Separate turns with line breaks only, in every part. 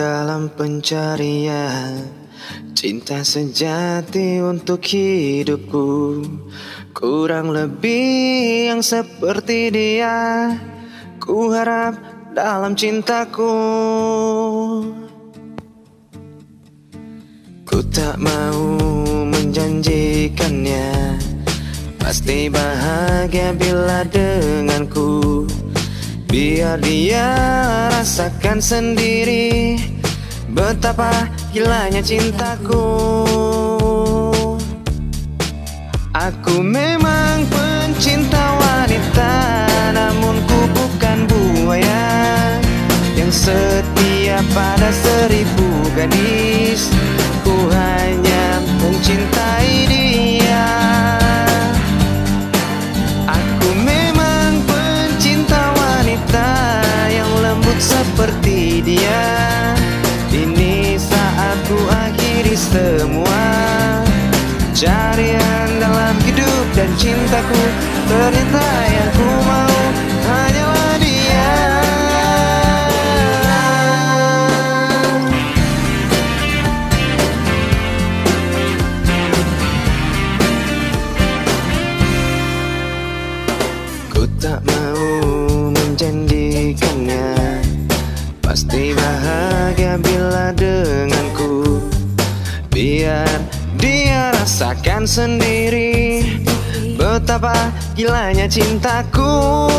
dalam pencarian cinta sejati untuk hidupku. Kurang lebih yang seperti dia ku harap dalam cintaku. Ku tak mau menjanjikannya pasti bahagia bila denganku. Biar dia rasakan sendiri betapa gilanya cintaku. Aku memang pencinta wanita, namun ku bukan buaya yang setia pada 1000 gadis. Ku hanya mencintai dia. Aku memang pencinta wanita yang lembut seperti dia. Ini saat ku akhiri semua carian dalam hidup dan cintaku. Ternyata yang ku mau hanyalah dia. Ku tak mau menjanjikannya pasti bahagia bila denganku. Biar dia rasakan sendiri betapa gilanya cintaku.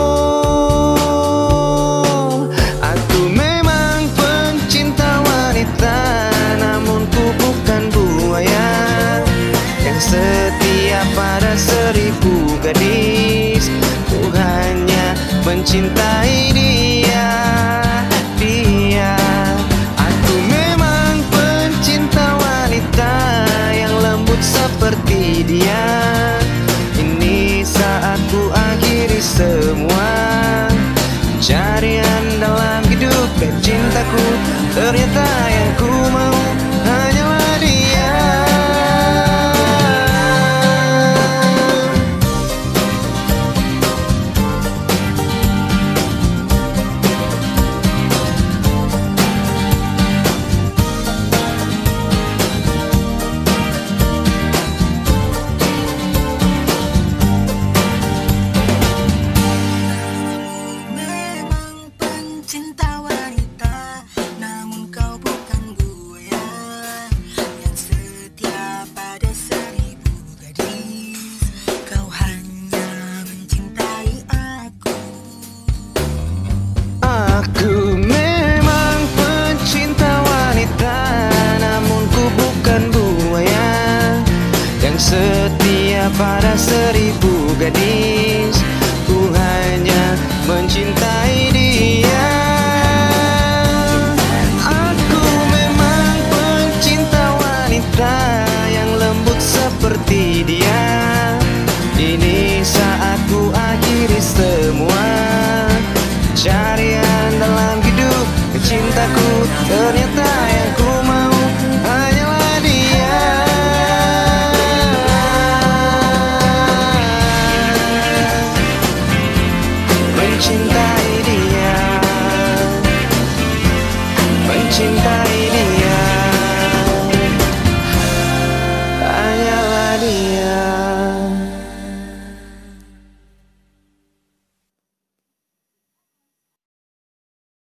Aku memang pencinta wanita, namun ku bukan buaya yang setia pada 1000 gadis. Ku hanya mencintai dia. Aku memang pencinta wanita yang lembut seperti dia. Ini saat ku akhiri semua carian dalam hidup dan cintaku. Ternyata yang ku mau hanyalah dia.
Cinta wanita, namun kau bukan buaya yang setia pada 1000 gadis. Kau hanya mencintai aku.
Aku memang pencinta wanita, namun ku bukan buaya yang setia pada 1000 gadis. Ku hanya mencintai dia. Yang lembut seperti dia. Ini saat ku akhiri semua carian dalam hidup cintaku. Ternyata yang ku mau hanyalah dia. Mencintai dia, mencintai dia.